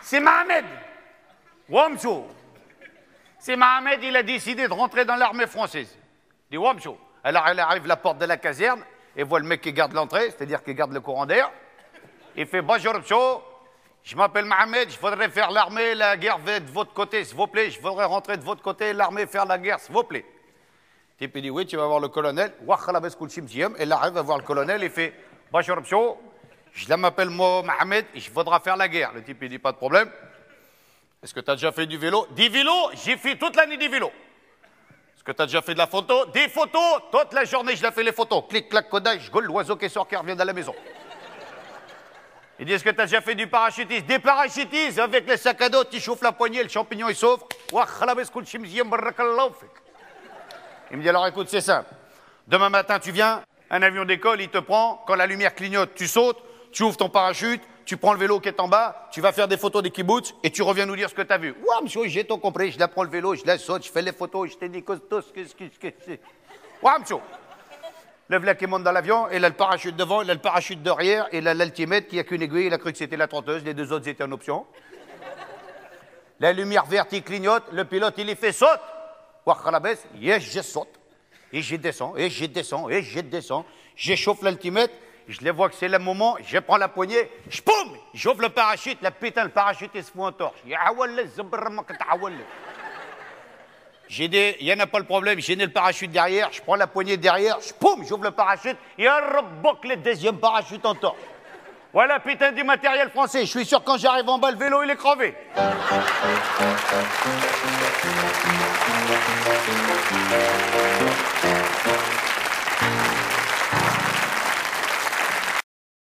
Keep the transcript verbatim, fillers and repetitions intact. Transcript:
C'est Mohamed. Wamcho. C'est Mohamed, il a décidé de rentrer dans l'armée française. Il dit Wamcho. Alors, elle arrive à la porte de la caserne et voit le mec qui garde l'entrée, c'est-à-dire qui garde le courant d'air. Il fait bonjour, Mcho. Je m'appelle Mohamed, je voudrais faire l'armée, la guerre va de votre côté, s'il vous plaît. Je voudrais rentrer de votre côté, l'armée, faire la guerre, s'il vous plaît. Le type, il dit oui, tu vas voir le colonel. Elle arrive à voir le colonel, il fait bonjour, Mcho. Je m'appelle Mohamed, je voudrais faire la guerre. Le type, il dit pas de problème. Est-ce que tu as déjà fait du vélo? Des vélos, j'ai fait toute l'année des vélos. Est-ce que tu as déjà fait de la photo? Des photos, toute la journée, je l'ai fait les photos. Clic, clac, codage, je gueule, l'oiseau qui sort, qui revient dans la maison. Il dit, est-ce que tu as déjà fait du parachutisme? Des parachutistes, avec les sacs à dos, tu chauffes la poignée, le champignon, il s'ouvre. Il me dit, alors écoute, c'est simple. Demain matin, tu viens, un avion décolle, il te prend. Quand la lumière clignote, tu sautes, tu ouvres ton parachute, tu prends le vélo qui est en bas, tu vas faire des photos des kibbutz et tu reviens nous dire ce que tu as vu. Ouais, monsieur, j'ai tout compris, je la prends le vélo, je la saute, je fais les photos, je t'ai dit costaud, qu'est-ce que c'est. Ouais, monsieur. Le v'là qui monte dans l'avion, il a le parachute devant, il a le parachute derrière, il a l'altimètre qui a qu'une aiguille, il a cru que c'était la trotteuse, les deux autres étaient en option. La lumière verte, il clignote, le pilote, il y fait saute. Yes, je saute. Et je descends, et je descends, et je descends. J'échauffe l'altimètre, je les vois que c'est le moment, je prends la poignée, je poum, j'ouvre le parachute, la putain, le parachute, il se fout en torche. J'ai dit, il n'y en a pas le problème, j'ai né le parachute derrière, je prends la poignée derrière, je poum, j'ouvre le parachute, et un reboc le deuxième parachute en torche. Voilà, putain, du matériel français. Je suis sûr quand j'arrive en bas, le vélo, il est crevé.